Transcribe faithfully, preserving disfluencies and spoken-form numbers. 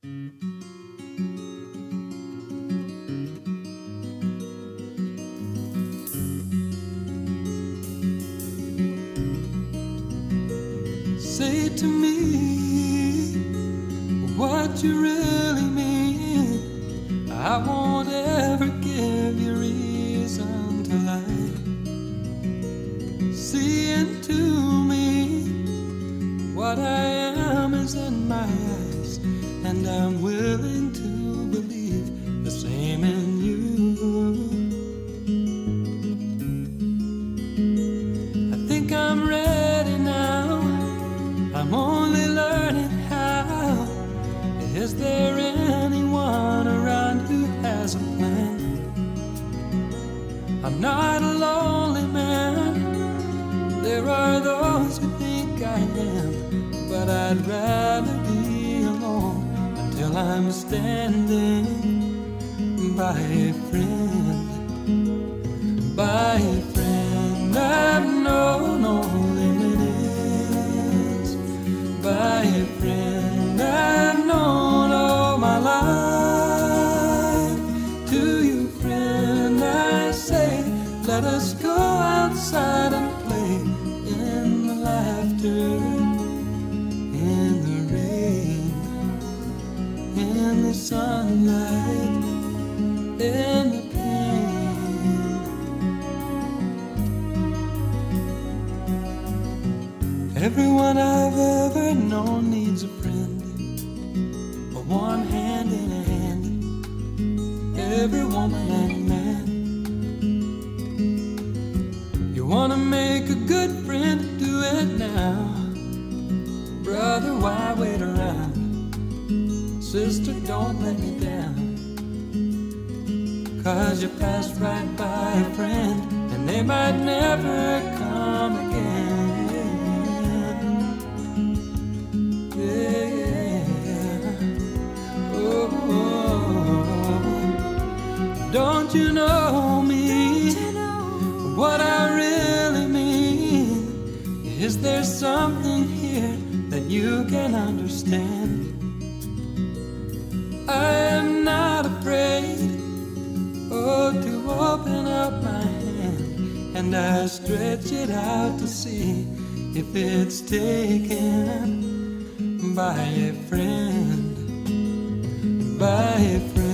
Say to me what you really mean. I won't ever give you reason to lie. See into me, what I am is in my eyes, and I'm willing to believe the same in you. I think I'm ready now, I'm only learning how. Is there anyone around who has a plan? I'm not a lonely man, there are those who think I am, but I'd rather be alone until I'm standing by a friend, by a friend. I've known no limits, by a friend I've known all my life. To you, friend, I say, let us go outside and play in the laughter, in the rain, in the sunlight, in the pain. Everyone I've ever known needs a friend, a warm hand in a hand. Every woman and man. You wanna make a good friend, do it now. Brother, why wait around? Sister, don't let me down. Cause you passed right by a friend, and they might never come again. Yeah. Oh, don't you know me? What I really mean. Is there something here that you can understand? I am not afraid, oh, to open up my hand, and I stretch it out to see if it's taken by a friend, by a friend.